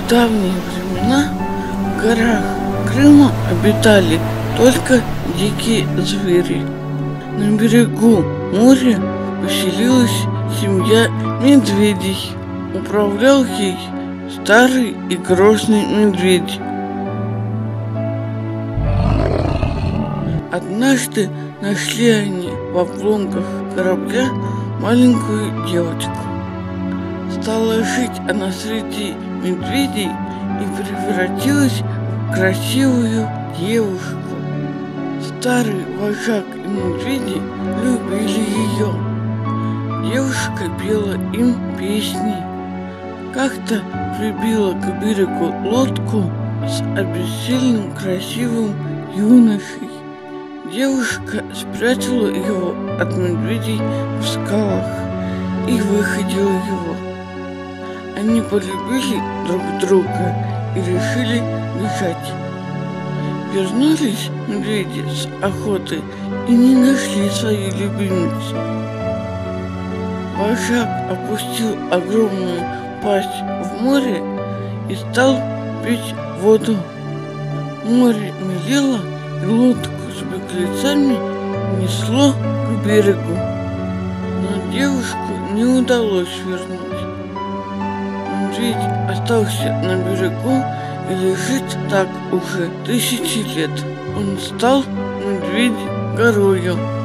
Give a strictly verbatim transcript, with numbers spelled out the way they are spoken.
давние времена в горах Крыма обитали только дикие звери. На берегу моря поселилась семья медведей. Управлял ей старый и грозный медведь. Однажды нашли они в обломках корабля маленькую девочку. Стала жить она среди медведей и превратилась в красивую девушку. Старый вожак и медведи любили ее. Девушка пела им песни. Как-то прибила к берегу лодку с обессиленным красивым юношей. Девушка спрятала его от медведей в скалах и выходила его. Они полюбили друг друга и решили бежать. Вернулись медведи с охоты и не нашли свою любимицу. Вожак опустил огромную пасть в море и стал пить воду. Море мелело, и лодку с беглецами несло к берегу, но девушку не удалось вернуть. Медведь остался на берегу и лежит так уже тысячи лет. Он стал медведь-горою.